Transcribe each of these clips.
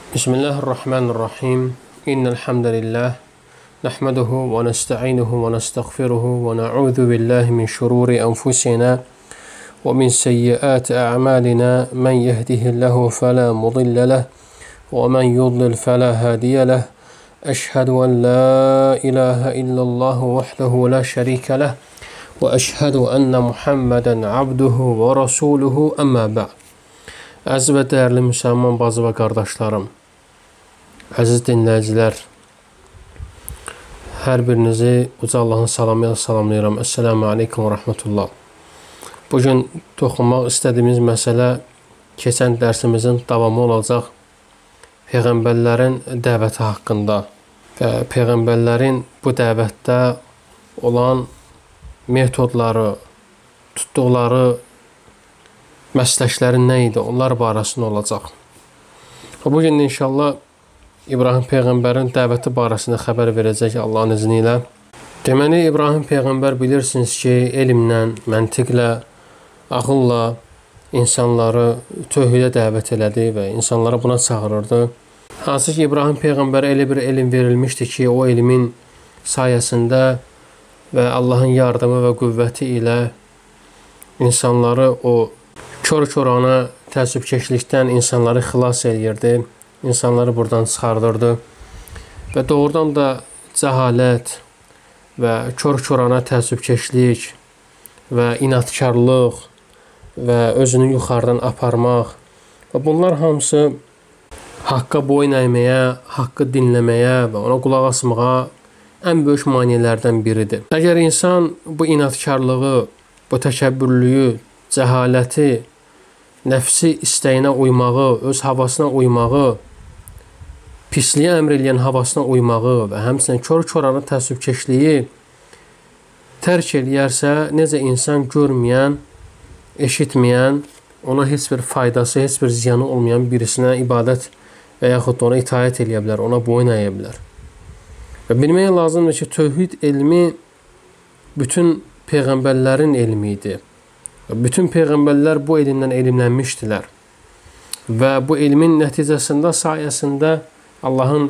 Bismillahirrahmanirrahim. İnnelhamdülillah. Nahmaduhu ve nesta'inuhu ve nestağfiruhu ve na'udhu billahi min şururi enfusina ve min seyyiati a'malina. Men yehdihillahu fela mudille leh ve men yudlil fela hadiye leh. Eşhedü en la ilahe illallah vahdehu la şerike leh ve eşhedü enne Muhammeden abduhu ve rasuluhu amma ba'd. Əziz və dəyərli müsəlman bacı və qardaşlarım, əziz dinləyicilər, hər birinizi uca Allahın salamı ilə salamlayıram. Esselamu aleykum və rəhmətullah. Bugün toxunmaq istədiyimiz məsələ keçən dərsimizin davamı olacaq. Peyğəmbərlərin dəvəti haqqında və Peyğəmbərlərin bu dəvətdə olan metodları, tutduqları məsləkləri nə idi? Onlar barəsində olacaq. Bugün inşallah İbrahim Peyğəmbərin dəvəti barəsində xəbər verəcək Allahın izni ilə. Deməli, İbrahim Peyğəmbər bilirsiniz ki, elmlə, məntiqlə, ağılla insanları tövhidə dəvət elədi və insanları buna çağırırdı. Hansı ki, İbrahim Peyğəmbərə elə bir elm verilmişdi ki, o elmin sayəsində və Allahın yardımı və qüvvəti ilə insanları o kör-körana təəssübkeşlikdən insanları xilas edirdi, insanları buradan çıxardırdı və doğrudan da cəhalət və kör-körana təəssübkeşlik və inadkarlıq və özünü yuxarıdan aparmaq və bunlar hamısı haqqa boyun əyməyə, haqqı dinləməyə və ona qulaq asmağa ən böyük maneələrdən biridir. Əgər insan bu inadkarlığı, bu təkəbbürlüyü, cəhaləti, nəfsi istəyinə uymağı, öz havasına uymağı, pisliyə əmr eləyən havasına uymağı və həmçinin kör-körana təəssübkeşliyi tərk eləyərsə, necə insan görməyən, eşitməyən, ona heç bir faydası, heç bir ziyanı olmayan birisinə ibadət və yaxud da ona itaət eləyə bilər, ona boyun əyə bilər. Və bilmək lazımdır ki, tövhid elmi bütün peyğəmbərlərin elmi idi. Bütün peyğəmbərlər bu elmdən elmlənmişdilər və bu elmin nəticəsində, sayəsində Allahın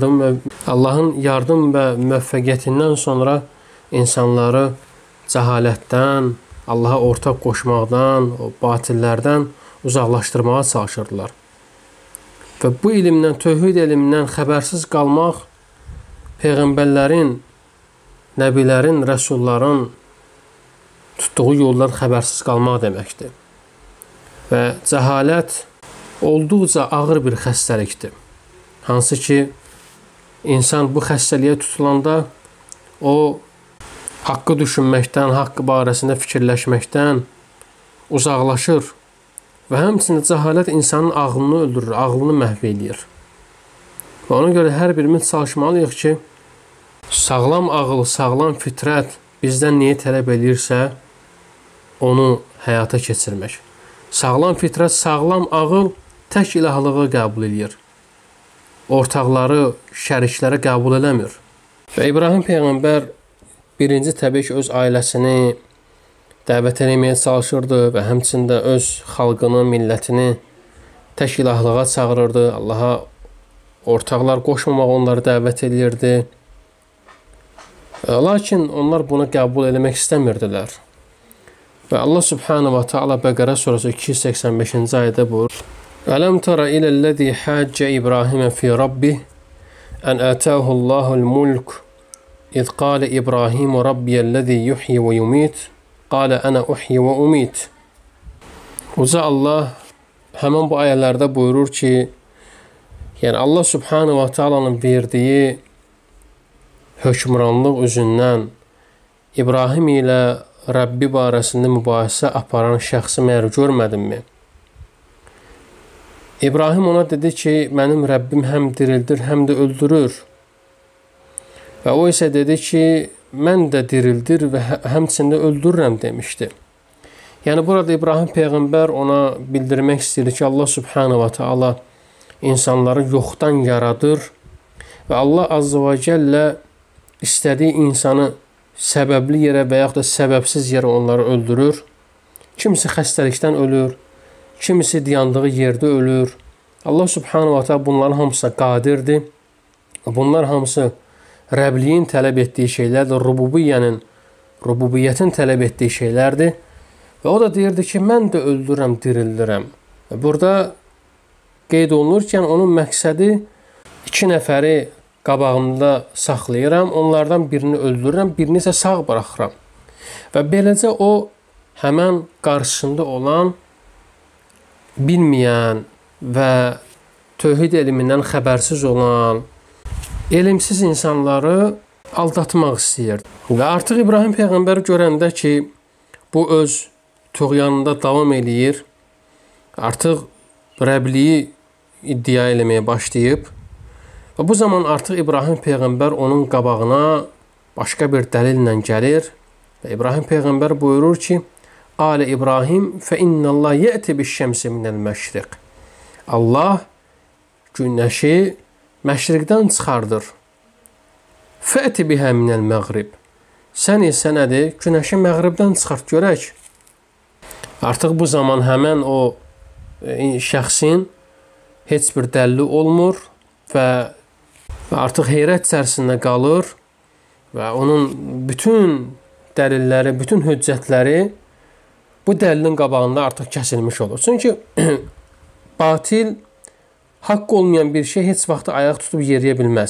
yardım və müvəffəqiyyətindən sonra insanları cəhalətdən, Allaha ortaq qoşmaqdan, o batillərdən uzaqlaşdırmağa çalışırdılar. Və bu elmdən, tövhid elmindən xəbərsiz qalmaq peyğəmbərlərin, nəbilərin, rəsulların tutduğu yoldan xəbərsiz qalmaq deməkdir. Və cəhalət olduqca ağır bir xəstəlikdir. Hansı ki, insan bu xəstəliyə tutulanda o haqqı düşünməkdən, haqqı barəsində fikirləşməkdən uzaqlaşır və həmçinin cəhalət insanın ağlını öldürür, ağlını məhv edir. Və ona görə hər birimiz çalışmalıyıq ki, sağlam ağıl, sağlam fitrət bizdən niyə tələb edirsə, onu həyata keçirmək. Sağlam fitrət, sağlam ağıl tək ilahlığı qəbul edir. Ortaqları, şərikləri qəbul eləmir. Və İbrahim Peyğəmbər birinci təbii ki, öz ailəsini dəvət eləməyə çalışırdı və həmçində öz xalqını, millətini tək ilahlığa çağırırdı. Allaha ortaqlar qoşmamaq onları dəvət edirdi. Lakin onlar bunu qəbul eləmək istəmirdilər. Və Allah Subhanahu wa Ta'ala Bəqərə surəsi 285-ci ayədə buyurur: "Ələm tara iləl-ləzi haccə İbrahimə fi rabbih an ataahu Allahul mulk iz qala İbrahim rabbiyəl-ləzi yuhyi və yumit qala ana uhyi və umit." Uca Allah həmin bu ayələrdə buyurur ki, yəni Allah Subhanahu wa Ta'alanın verdiyi hökmranlıq üzündən İbrahim ilə Rəbbi barəsində mübahisə aparan şəxsi məyər görmədimmi? İbrahim ona dedi ki, mənim Rəbbim həm dirildir, həm də öldürür. Və o isə dedi ki, mən də dirildir və həmçində öldürürəm demişdi. Yəni burada İbrahim Peyğəmbər ona bildirmək istəyir ki, Allah Subhanahu wa Ta'ala insanları yoxdan yaradır və Allah Azza və Cəllə istədiyi insanı səbəbli yerə və yaxud da səbəbsiz yerə onları öldürür. Kimisi xəstəlikdən ölür, kimisi dayandığı yerdə ölür, Allah subhanahu wa ta'ala bunların hamısına qadirdir. Bunlar hamısı Rəbliyin tələb etdiyi şeylərdir, rububiyyətin tələb etdiyi şeylərdir. Və o da deyirdi ki, mən də öldürürəm, dirildirəm. Burada qeyd olunurkən onun məqsədi 2 nəfəri qabağımda saxlayıram, onlardan birini öldürürəm, birini isə sağ buraxıram. Və beləcə o həmən qarşısında olan, bilməyən və tövhid elmindən xəbərsiz olan, elmsiz insanları aldatmaq istəyirdi. Və artıq İbrahim Peyğəmbər görəndə ki, bu öz tuğyanında davam eləyir, artıq Rəbliyi iddia eləməyə başlayıb və bu zaman artıq İbrahim Peyğəmbər onun qabağına başqa bir dəlillə gəlir və İbrahim Peyğəmbər buyurur ki, Alə İbrahim fə innəllah yəti biş-şəmsi minəl məşriq. Allah günəşi məşriqdən çıxardır. Fəti bihə minəl məğrib. Sən isə nədir? Günəşi məğribdən çıxart görək. Artıq bu zaman həmən o şəxsin heç bir dəlili olmur və artıq heyrət içərisində qalır və onun bütün dəlilləri, bütün hüccətləri bu dəlilin qabağında artıq kəsilmiş olur. Çünki batil, haqq olmayan bir şey heç vaxt ayaq tutub yeriyə bilməz.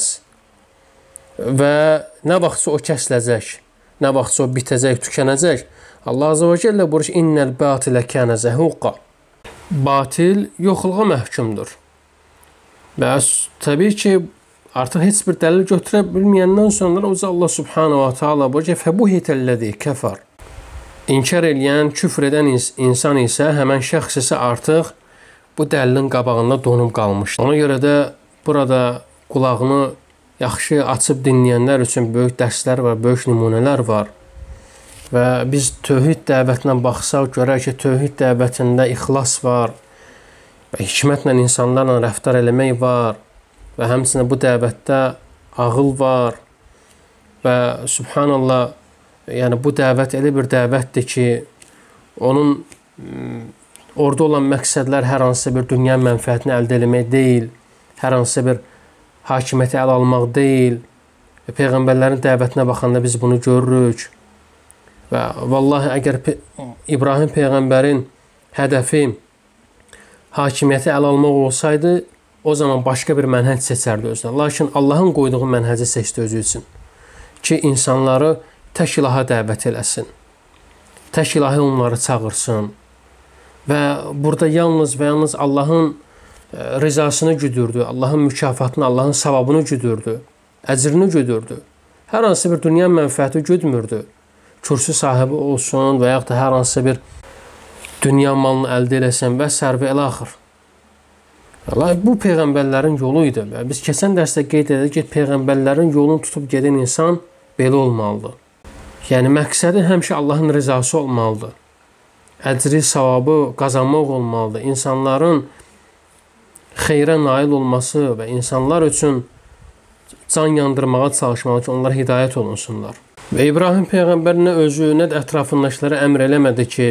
Və nə vaxtsa o kəsiləcək, nə vaxtsa o bitəcək, tükənəcək. Allah Azze və Cəllə buyurur ki, innəl batilə kənə zəhuqa. Batil yoxluğa məhkumdur. Və təbii ki, artıq heç bir dəlil götürə bilməyəndən sonra Allah Subhanahu wa Ta'ala buyurur ki, fəbuhitəlləzi kəfər. İnkar eləyən, küfr edən insan isə, həmən şəxs isə artıq bu dəlilin qabağında donub qalmışdır. Ona görə də burada qulağını yaxşı açıb dinləyənlər üçün böyük dərslər var, böyük nümunələr var. Və biz tövhid dəvətinə baxsaq, görək ki, tövhid dəvətində ixlas var və hikmətlə insanlarla rəftar eləmək var və həmçinin bu dəvətdə ağıl var və subhanallah, yəni bu dəvət elə bir dəvətdir ki, onun orada olan məqsədlər hər hansısa bir dünya mənfəətini əldə eləmək deyil, hər hansısa bir hakimiyyəti ələ almaq deyil. Peyğəmbərlərin dəvətinə baxanda biz bunu görürük. Və vallahi əgər İbrahim Peyğəmbərin hədəfi hakimiyyəti ələ almaq olsaydı, o zaman başqa bir mənhəc seçərdi özünə. Lakin Allahın qoyduğu mənhəci seçdi özü üçün ki, insanları tək ilaha dəvət eləsin, tək ilahi onları çağırsın və burada yalnız və yalnız Allahın rizasını güdürdü, Allahın mükafatını, Allahın savabını güdürdü, əcrini güdürdü. Hər hansı bir dünya mənfəəti güdmürdü. Kürsü sahibi olsun və yaxud da hər hansı bir dünya malını əldə eləsən və sərvi əl-axır. Bu Peyğəmbərlərin yolu idi. Biz keçən dərsdə qeyd edik ki, Peyğəmbərlərin yolunu tutub gedən insan belə olmalıdır. Yəni, məqsədi həmişə Allahın rizası olmalıdır. Əcri, savabı qazanmaq olmalıdır. İnsanların xeyrə nail olması və insanlar üçün can yandırmağa çalışmalı ki, onlar hidayət olunsunlar. Və İbrahim Peyğəmbər nə özü, nə də ətrafındakilərə əmr eləmədi ki,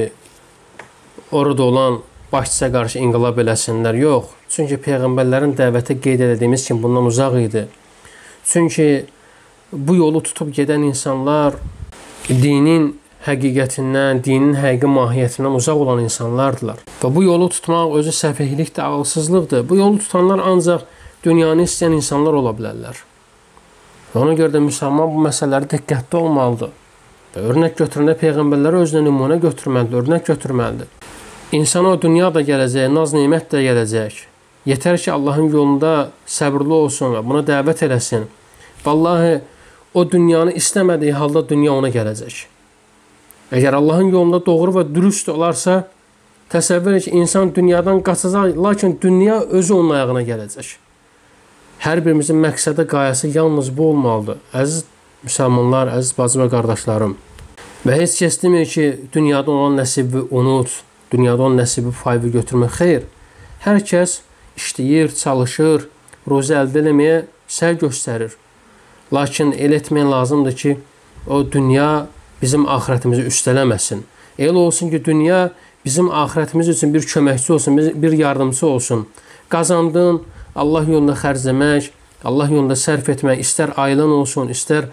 orada olan başçıya qarşı inqilab eləsinlər. Yox. Çünki Peyğəmbərlərin dəvəti qeyd edədiyimiz kimi bundan uzaq idi. Çünki bu yolu tutub gedən insanlar dinin həqiqətindən, dinin həqiqi mahiyyətindən uzaq olan insanlardılar. Və bu yolu tutmaq özü səfehlikdir, ağılsızlıqdır. Bu yolu tutanlar ancaq dünyanı istəyən insanlar ola bilərlər. Və ona görə də müsəlman bu məsələləri diqqətli olmalıdır. Və örnək götürəndə Peyğəmbərlərə özünə nümunə götürməlidir, örnək götürməlidir. İnsana o dünya da gələcək, naz-nemət də gələcək. Yetər ki, Allahın yolunda səbirli olsun və buna dəvət eləsin. Vallahi, o dünyanı istəmədiyi halda dünya ona gələcək. Əgər Allahın yolunda doğru və dürüst olarsa, təsəvvür et ki, insan dünyadan qaçacaq, lakin dünya özü onun ayağına gələcək. Hər birimizin məqsədi, qayəsi yalnız bu olmalıdır. Əziz müsəlmanlar, əziz bacı və qardaşlarım. Və heç kəs demir ki, dünyada olan nəsibi unut, dünyada olan nəsibi fayda götürmək. Xeyr, hər kəs işləyir, çalışır, ruzi əldə eləməyə səy göstərir. Lakin elə etmək lazımdır ki, o dünya bizim axirətimizi üstələməsin. Elə olsun ki, dünya bizim axirətimiz üçün bir köməkçi olsun, bir yardımcı olsun qazandın, Allah yolunda xərcləmək, Allah yolunda sərf etmək, istər ailen olsun, istər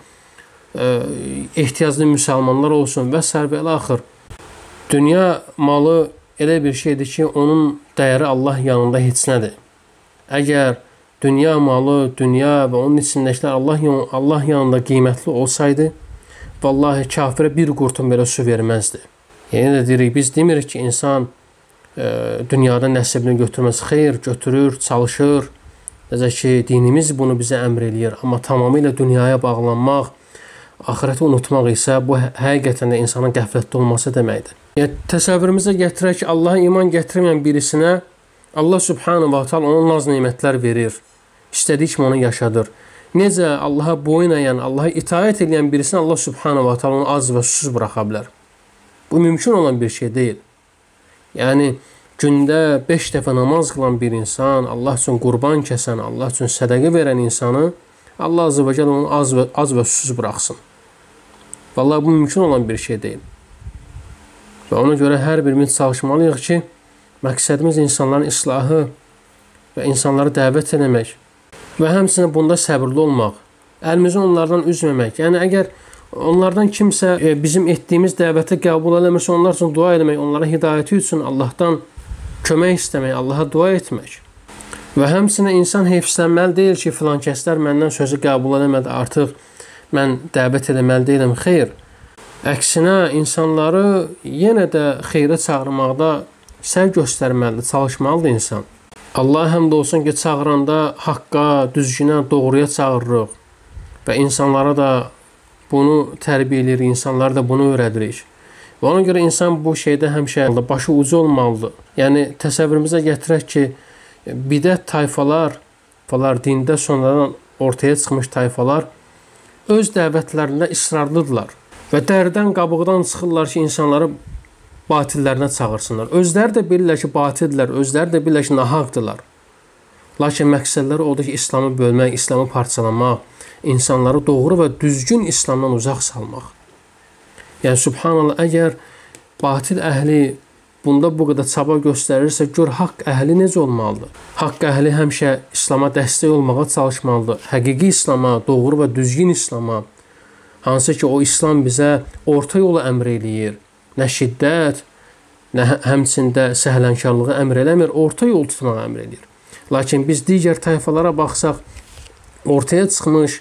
ehtiyaclı müsəlmanlar olsun və s. və axır. Dünya malı elə bir şeydir ki, onun dəyəri Allah yanında heç nədir. Əgər dünya malı, dünya və onun içindəkilər Allah yanında qiymətli olsaydı, vallahi kafirə bir qurtum belə su verməzdi. Yəni də deyirik, biz demirik ki, insan dünyada nəsibini götürməz. Xeyr, götürür, çalışır. Necə ki, dinimiz bunu bizə əmr eləyir. Amma tamamilə dünyaya bağlanmaq, axirəti unutmaq isə bu həqiqətən də insanın qəflətdə olması deməkdir. Yəni, təsəvvürümüzə gətirək ki, Allaha iman gətirməyən birisinə Allah subhanahu wa ta'ala ona naz nemətlər verir. İstədiyi kimi onu yaşadır. Necə Allaha boyun əyən, Allaha itaət edən birisini Allah subhanahu wa ta'ala onu az və susuz buraxa bilər. Bu mümkün olan bir şey deyil. Yəni, gündə 5 dəfə namaz qılan bir insan, Allah üçün qurban kəsən, Allah üçün sədəqə verən insanı Allah azə və gəl onu az və susuz buraxsın. Vallahi bu mümkün olan bir şey deyil. Və ona görə hər birimiz çalışmalıyıq ki, məqsədimiz insanların islahı və insanları dəvət eləmək və həmçinin bunda səbirli olmaq, əlimizi onlardan üzməmək. Yəni, əgər onlardan kimsə bizim etdiyimiz dəvəti qəbul eləmirsə, onlar üçün dua eləmək, onlara hidayəti üçün Allahdan kömək istəmək, Allaha dua etmək. Və həmçinin insan heyfslənməli deyil ki, filan kəslər məndən sözü qəbul eləmədi, artıq mən dəvət eləməli deyiləm. Xeyr, əksinə insanları yenə də xeyrə çağırmaqda səy göstərməlidir, çalışmalıdır insan. Allah həmd olsun ki, çağıranda haqqa, düzgünə, doğruya çağırırıq və insanlara da bunu tərbiyə edirik, insanlara da bunu öyrədirik. Və ona görə insan bu şeydə həmişə başı ucu olmalıdır. Yəni, təsəvvürümüzə gətirək ki, bidət tayfalar, dində sonradan ortaya çıxmış tayfalar öz dəvətlərində israrlıdırlar və dəridən, qabıqdan çıxırlar ki, insanları batillərinə çağırsınlar. Özləri də bilirlər ki, batildirlər, özləri də bilirlər ki, nahaqdırlar. Lakin məqsədləri odur ki, İslamı bölmək, İslamı parçalamaq, insanları doğru və düzgün İslamdan uzaq salmaq. Yəni, subhanallah, əgər batil əhli bunda bu qədər çaba göstərirsə, gör, haqq əhli necə olmalıdır? Haqq əhli həmişə İslama dəstək olmağa çalışmalıdır. Həqiqi İslama, doğru və düzgün İslama, hansı ki, o İslam bizə orta yolu əmr eləyir. Nə şiddət, nə həmçində səhlənkarlığı əmr eləmir, orta yol tutmağı əmr eləyir. Lakin biz digər tayfalara baxsaq, ortaya çıxmış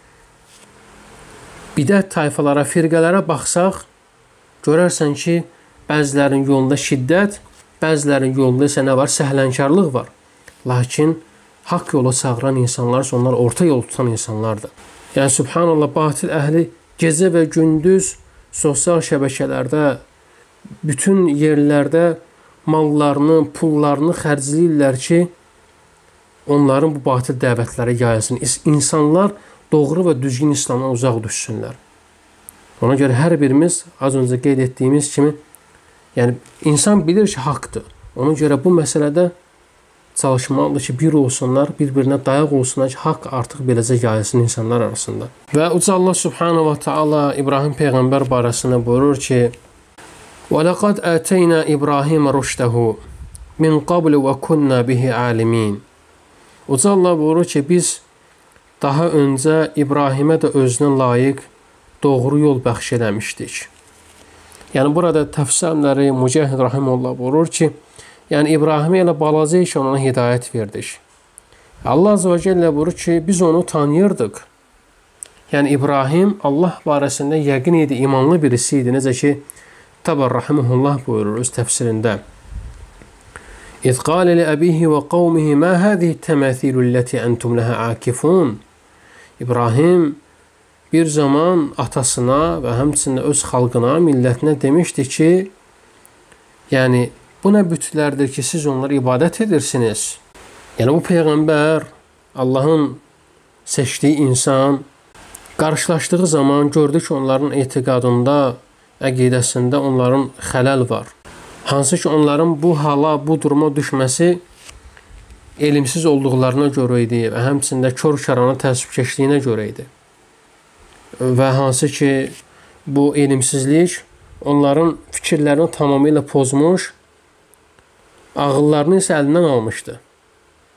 bidət tayfalara, firqələrə baxsaq, görərsən ki, bəzilərin yolunda şiddət, bəzilərin yolunda isə nə var? Səhlənkarlıq var. Lakin haqq yola çağıran insanlar, onlar orta yol tutan insanlardır. Yəni, subhanallah, batil əhli gecə və gündüz sosial şəbəkələrdə, bütün yerlərdə mallarını, pullarını xərcləyirlər ki, onların bu batil dəvətləri yayılsın. İnsanlar doğru və düzgün İslamdan uzaq düşsünlər. Ona görə hər birimiz, az öncə qeyd etdiyimiz kimi, yəni, insan bilir ki, haqdır. Ona görə bu məsələdə çalışmalıdır ki, bir olsunlar, bir-birinə dayaq olsunlar ki, haqq artıq beləcə yayılsın insanlar arasında. Və Uca Allah subhanahu wa ta'ala İbrahim Peyğəmbər barəsində buyurur ki, وَلَقَدْ آتَيْنَا إِبْرَاهِيمَ رُشْدَهُ مِنْ قَبْلِ وَكُنَّا بِهِ عَالِمِينَ. Uca Allah buyurur ki, biz daha öncə İbrahimə də özünə layiq doğru yol bəxş eləmişdik. Yəni, burada təfsirləri Mücahid Rahimullah buyurur ki, yəni İbrahimə elə balaca ikən ona hidayət verdik. Allah Azə və Cəllə buyurur ki, biz onu tanıyırdıq. Yəni, İbrahim Allah barəsində yəqin idi, imanlı birisi idi. Necə ki, Təbər Rahimullah buyurur öz təfsirində. İz qalə li-əbihi və qavmihi mə həzihi təməthilü ləti əntum ləhə akifun. İbrahim bir zaman atasına və həmçində öz xalqına, millətinə demişdi ki, yəni, bu nə bütlərdir ki, siz onlara ibadət edirsiniz? Yəni, bu Peyğəmbər, Allahın seçdiyi insan, qarşılaşdığı zaman gördü ki, onların etiqadında, əqidəsində onların xələl var. Hansı ki, onların bu hala, bu duruma düşməsi elmsiz olduqlarına görə idi və həmçində kör-kərana təəssübkeşliyinə görə idi. Və hansı ki, bu elmsizlik onların fikirlərini tamamilə pozmuş, ağıllarını isə əlindən almışdı.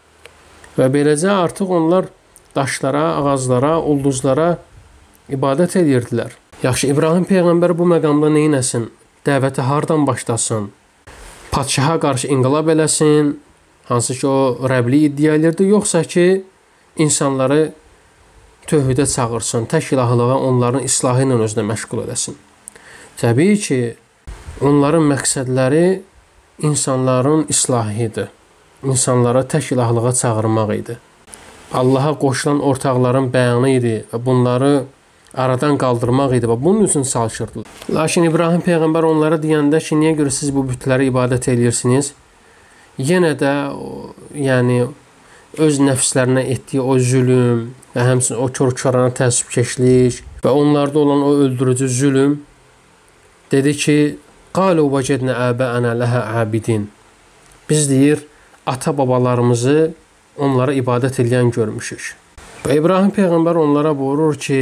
Və beləcə artıq onlar daşlara, ağaclara, ulduzlara ibadət edirdilər. Yaxşı, İbrahim Peyğəmbər bu məqamda neynəsin? Dəvəti hardan başlasın? Padşaha qarşı inqilab eləsin, hansı ki o Rəbli iddia edirdi, yoxsa ki insanları tövhüdə çağırsın, tək ilahlığa onların islahı ilə özünə məşğul edəsin. Təbii ki, onların məqsədləri insanların islahı idi. İnsanlara tək ilahlığa çağırmaq idi. Allaha qoşulan ortaqların bəyanı idi və bunları aradan qaldırmaq idi və bunun üçün çalışırdılar. Lakin İbrahim Peyğəmbər onlara deyəndə ki, niyə görə siz bu bütlərə ibadət edirsiniz? Yenə də yəni öz nəfslərinə etdiyi o zülm və həmçinin o kör-körana təəssübkeşlik və onlarda olan o öldürücü zülm dedi ki, qalu vəcədnə əbəənə ləhə abidin. Biz deyir, ata-babalarımızı onlara ibadət edən görmüşük. Və İbrahim Peyğəmbər onlara buyurur ki,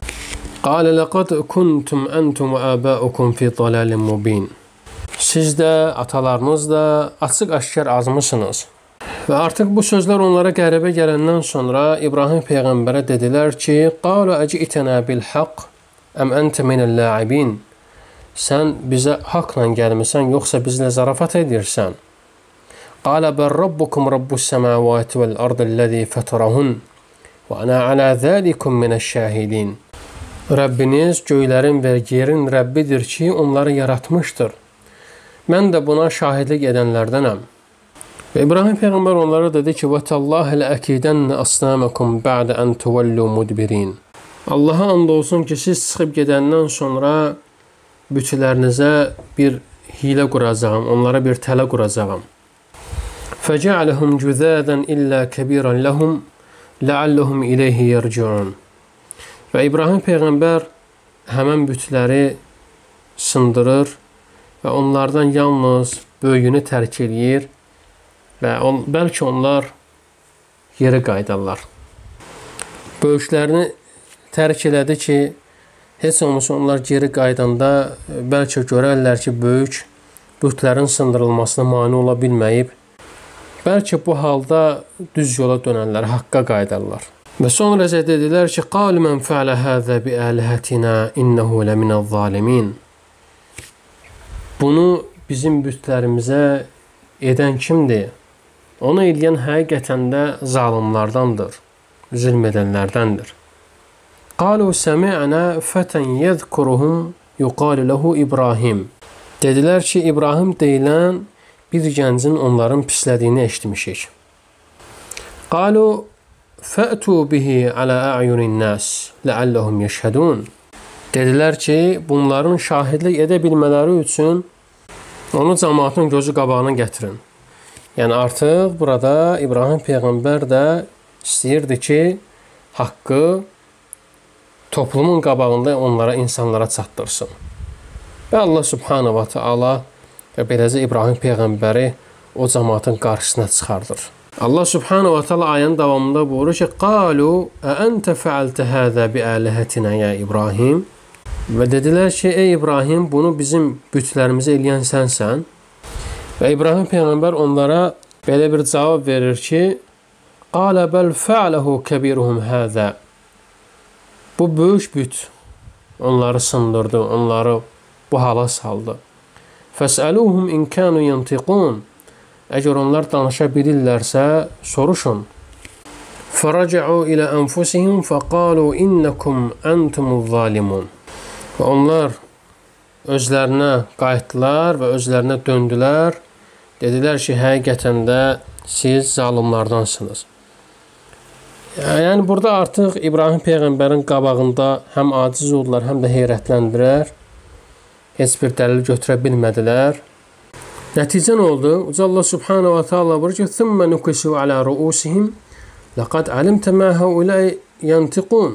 qalə ləqad kuntum əntum və əbəukum fi dalalin mubin. Siz də, atalarınız da açıq-aşkar azmısınız. Və artıq bu sözlər onlara qəribə gələndən sonra İbrahim Peyğəmbərə dedilər ki, qalu əcitənə bil haqq əm əntə minəl la'ibin. Sən bizə haqla gəlmisən, yoxsa bizlə zarafat edirsən? Qalə bəl rabbukum rabbus səmavati vəl ardəl-ləzi fətrəhun və ana alə zəlikum minəş-şahidin. Rəbbiniz göylərin və yerin Rəbbidir ki, onları yaratmışdır. Mən də buna şahidlik edənlərdənəm. Və İbrahim Peyğəmbər onlara dedi ki, vətəllahi ləəkidənnə asnamakum ba'də ən tuvallu mudbirin. Allaha and olsun ki, siz çıxıb gedəndən sonra bütlərinizə bir hilə quracağım, onlara bir tələ quracağım. فَجَعَلَهُمْ جُذَاذًا إِلَّا كَبِيرًا لَهُمْ لَعَلَّهُمْ إِلَيْهِ يَرْجِعُونَ. Və İbrahim Peyğəmbər həmən bütləri sındırır və onlardan yalnız böyüyünü tərk eləyir və bəlkə onlar yeri qaydarlar. Böyüklərini tərk elədi ki, heç olmasa onlar geri qaydanda bəlkə görərlər ki, böyük bütlərin sındırılmasına mane ola bilməyib. Bəlkə bu halda düz yola dönərlər, haqqa qaydarlar. Və sonra dedilər ki, qalu men fa'ala hâzâ bi âlihatina innehu leminəz-zalimin. Bunu bizim bütlərimizə edən kimdir? Onu eləyən həqiqətən də zalimlardandır, zülm edənlərdəndir. Qalu sami'na fatan yezkuruhum yuqalu lahu İbrahim. Dedilər ki, İbrahim deyilən bir gəncin onların pislədiyini eşitmişik. Qalu fə'tu bihi alə a'yunin nas la'allahum yəşhədun. Dedilər ki, bunların şahidlik edə bilmələri üçün onu cəmaatın gözü qabağına gətirin. Yəni artıq burada İbrahim Peyğəmbər də istəyirdi ki, haqqı toplumun qabağında onlara, insanlara çatdırsın. Və Allah Subhanahu wa Ta'ala və beləcə İbrahim Peyğəmbəri o cəmaatın qarşısına çıxardır. Allah Subhanahu wa Ta'ala ayənin davamında buyurur ki, qalu əəntə fəaltə həzə bi əlihətinə ya İbrahim. Və dedilər ki, ey İbrahim, bunu bizim bütlərimizə eləyən sənsən. Və İbrahim Peyğəmbər onlara belə bir cavab verir ki, qalə bəl fəaləhu kəbiruhum həzə. Bu böyük büt onları sındırdı, onları bu hala saldı. Fəsəluhum in kanu yantiqun. Əgər onlar danışa bilirlərsə, soruşun. Fərəcəu ilə ənfusihim fəqalu innakum antumuz-zalimun. Və onlar özlərinə qayıtdılar və özlərinə döndülər. Dedilər ki, həqiqətən də siz zalimlardansınız. Yəni burada artıq İbrahim Peyğəmbərin qabağında həm aciz oldular, həm də heyrətləndirər. Heç bir dəlil götürə bilmədilər. Nəticə nə oldu? Uca Allah Subhanahu wa Ta'ala buyurur ki, "Thumma nukisu ala ru'usihim laqad alimta ma haulai yantiqun."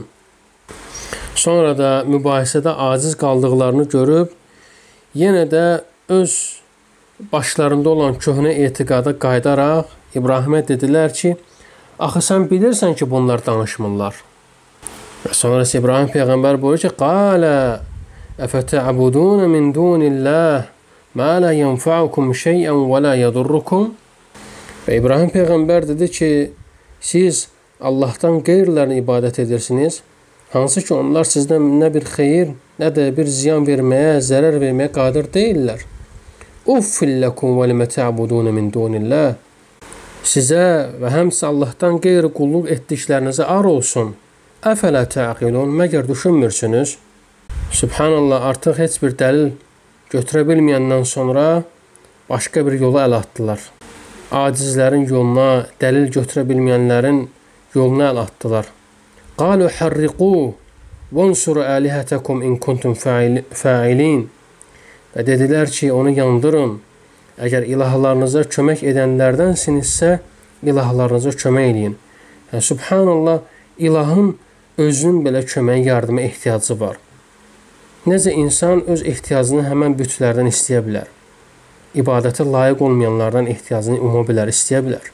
Sonra da mübahisədə aciz qaldıqlarını görüb, yenə də öz başlarında olan köhnə etiqada qayıdaraq İbrahimə dedilər ki, axı sən bilirsən ki, bunlar danışmırlar. Və sonra İbrahim Peyğəmbər buyurur ki, "Qalə əfətə'budun min dunillah ma la yanfa'ukum şey'an və la yadurrukum." Və İbrahim Peyğəmbər dedi ki, siz Allahdan qeyrilərinə ibadət edirsiniz, hansı ki onlar sizdən nə bir xeyir, nə də bir ziyan verməyə, zərər verməyə qadir deyillər. Uffilləkum və limə tə'budun min dunillah. Sizə və həmçinin Allahdan qeyri qulluq etdiklərinizə ar olsun. Əfələ təqilun, məgər düşünmürsünüz? Subhanallah, artıq heç bir dəlil götürə bilməyəndən sonra başqa bir yola əl atdılar. Acizlərin yoluna, dəlil götürə bilməyənlərin yoluna əl atdılar. Qalu harriqu vansuru alihatakum in kuntum fa'ilin. Və dedilər ki, onu yandırın. Əgər ilahlarınıza kömək edənlərdənsinizsə, ilahlarınıza kömək edin. Subhanallah, ilahın özünün belə kömək yardıma ehtiyacı var. Necə insan öz ehtiyacını həmən bütlərdən istəyə bilər. İbadətə layiq olmayanlardan ehtiyacını umma bilər, istəyə bilər.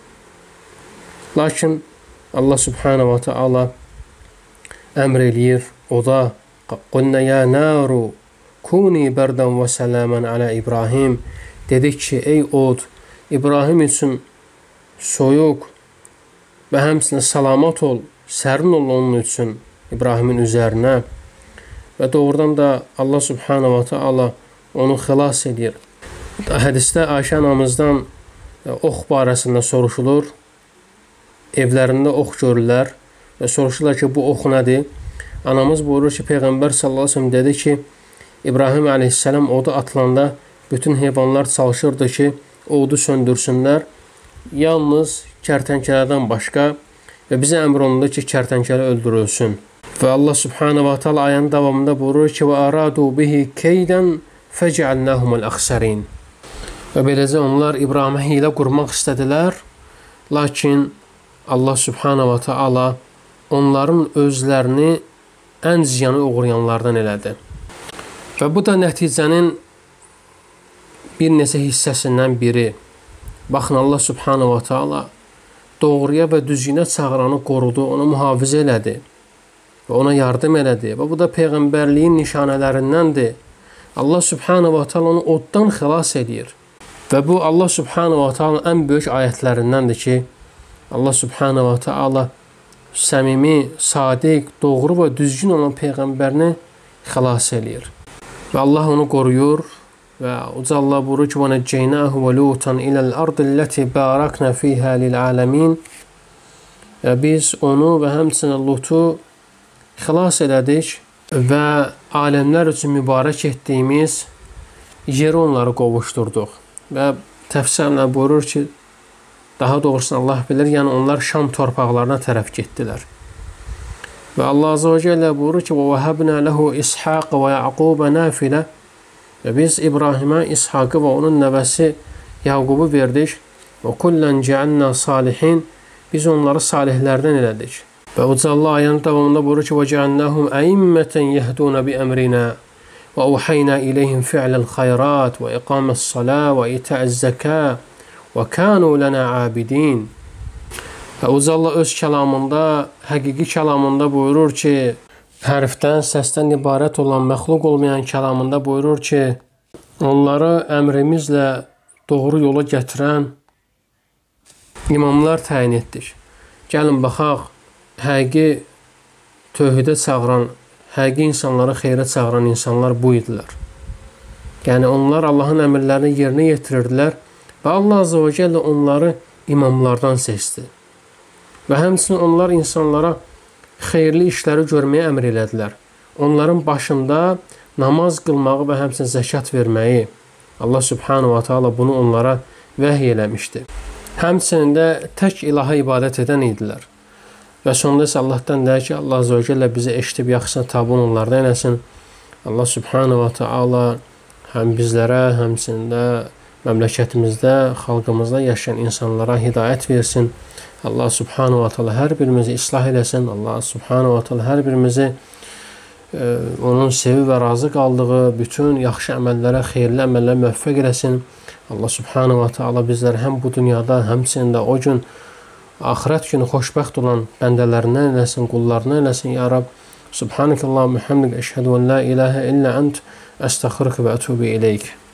Lakin Allah subhanahu wa ta'ala əmr eləyir, o da qulna ya naru kuni bardan və salaman ala İbrahim. Dedik ki, ey od, İbrahim üçün soyuq və həmçinin salamat ol, sərin ol onun üçün İbrahimin üzərinə. Və doğrudan da Allah subhanahu wa ta'ala onu xilas edir. Hədisdə Ayşə anamızdan ox barəsində soruşulur. Evlərində ox görürlər və soruşurlar ki, bu ox nədir? Anamız buyurur ki, Peyğəmbər sallallahu əleyhi və səlləm dedi ki, İbrahim əleyhissalam odu atılanda bütün heyvanlar çalışırdı ki, odu söndürsünlər. Yalnız kərtənkələdən başqa və bizə əmr olundu ki, kərtənkələ öldürülsün. Və Allah subhanahu wa ta'ala ayənin davamında buyurur ki, və aradu bihi keydən fəcəalnahumul əxsərin. Və beləcə onlar İbrahimə hilə qurmaq istədilər, lakin Allah subhanahu wa ta'ala onların özlərini ən ziyanı uğrayanlardan elədi. Və bu da nəticənin bir neçə hissəsindən biri. Baxın, Allah subhanahu wa ta'ala doğruya və düzgünə çağıranı qorudu, onu mühafizə elədi və ona yardım elədi. Və bu da Peyğəmbərliyin nişanələrindəndir. Allah subhanahu wa ta'ala onu oddan xilas edir. Və bu Allah subhanahu wa ta'ala ən böyük ayətlərindəndir ki, Allah subhanahu wa ta'ala səmimi, sadiq, doğru və düzgün olan Peyğəmbərini xilas edir. Və Allah onu qoruyur və uca Allah buyurur ki, وَنَجَّيْنَاهُ وَلُوتًا إِلَى الْأَرْضِ الَّتِي بَارَكْنَا فِيهَا لِلْعَالَمِينَ. Və biz onu və həmçinin Lutu xilas elədik və aləmlər üçün mübarək etdiyimiz yeri onları qovuşdurduq. Və təfsirlə buyurur ki, daha doğrusunu Allah bilir, yəni onlar Şam torpaqlarına tərəf getdilər. Və Allah azə və cəllə buyurur ki, وَوَهَبْنَا لَهُ إِسْحَاقَ وَيَعْقُوبَ نَافِلَةً. Və biz İbrahimə İshaqı və onun nəvəsi Yaqubu verdik. وَكُلًّا جَعَلْنَا صَالِحِينَ. Biz onları salihlərdən elədik. Və uca Allah ayənin davamında buyurur ki, وَجَعَلْنَاهُمْ أَئِمَّةً يَهْدُونَ بِأَمْرِنَا وَأَوْحَيْنَا إِلَيْهِمْ فِعْلَ الْخَيْرَاتِ وَإِقَامَ الصَّلَاةِ وَإِيتَاءَ الزَّكَاةِ وَكَانُوا لَنَا عَابِدِينَ. Və uca Allah öz kəlamında, həqiqi kəlamında buyurur ki, hərfdən, səsdən ibarət olan, məxluq olmayan kəlamında buyurur ki, onları əmrimizlə doğru yola gətirən imamlar təyin etdik. Gəlin baxaq, həqiqi tövhidə çağıran, həqiqi insanları xeyrə çağıran insanlar bu idilər. Yəni onlar Allahın əmrlərini yerinə yetirirdilər və Allah azə və cəllə onları imamlardan seçdi. Və həmçinin onlar insanlara xeyirli işləri görməyə əmr elədilər. Onların başında namaz qılmağı və həmçinin zəkat verməyi Allah subhanahu wa ta'ala bunu onlara vəhiy eləmişdi. Həmçinin də tək ilaha ibadət edən idilər. Və sonunda isə Allahdan deyir ki, Allah azə və cəllə bizi eşidib yaxşısına tabi onlardan eləsin. Allah subhanahu wa ta'ala həm bizlərə, həmçinin də məmləkətimizdə, xalqımızda yaşayan insanlara hidayət versin. Allah subhanahu wa ta'ala hər birimizi islah eləsin. Allah subhanahu wa ta'ala hər birimizi onun sevib və razı qaldığı bütün yaxşı əməllərə, xeyirli əməllərə müvəffəq eləsin. Allah subhanahu wa ta'ala bizləri həm bu dünyada, həmçinin də o gün axirət günü xoşbəxt olan bəndələrindən eləsin, qullarından eləsin. Ya Rab, subhanakallahumma hamdik, əşhədu en la ilahe illa ent, əstəxfiruke və ətubu ileyk.